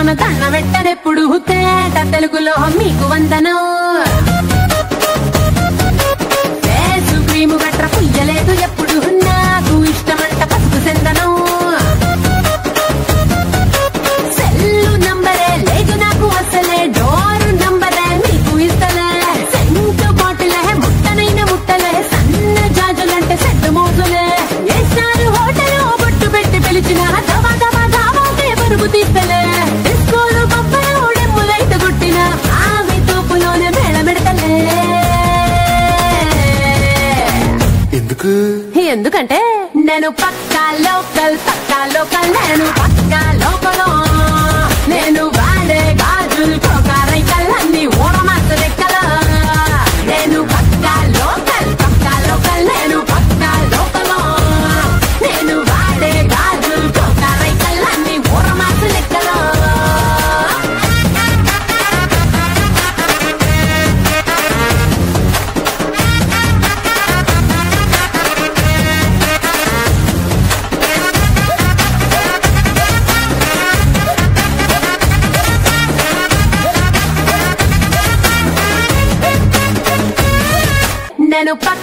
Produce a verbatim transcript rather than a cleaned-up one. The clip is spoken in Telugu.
లోన దండ పెట్టనెప్పుడు తేట తెలుగులో మీకు వందనం ఫేసు క్రీము గట్ర పుయ్యలేదు ఎప్పుడు నాకు ఇష్టమంట పసుపు సెందనం సెల్లు నంబరే లేదు నాకు అసలే డోరు నంబరే మీకు ఇస్తలే సెంటు బాటిలే ముట్టనైన ముట్టలే సన్న జాజులంటే సెట్టు మోజులే వేస్తారు హోటల్ బొట్టు పెట్టి పిలిచిన దవా దవా దావాకే పరుగు తీస్తలే డిస్కోలు బొబ్బలు డెమ్ములైతే గుట్టిన ఆవి తూపులోనే మేళమెడతలే ఎందుకు ఎందుకంటే నేను పక్కా లోకల్ పక్కా లోకల్ నేను పక్కా లోకల్ నేను వాడే గాజులు కోకారైకల్లన్నీ ఓడమాసు లెక్కల నేను పక్కా లోకల్ పక్కా లోకల్ నేను పక్కా లోకల్ నేను వాడే గాజులు కోకారైకల్లన్నీ ఓడమాసు లెక్కల నేను పక్క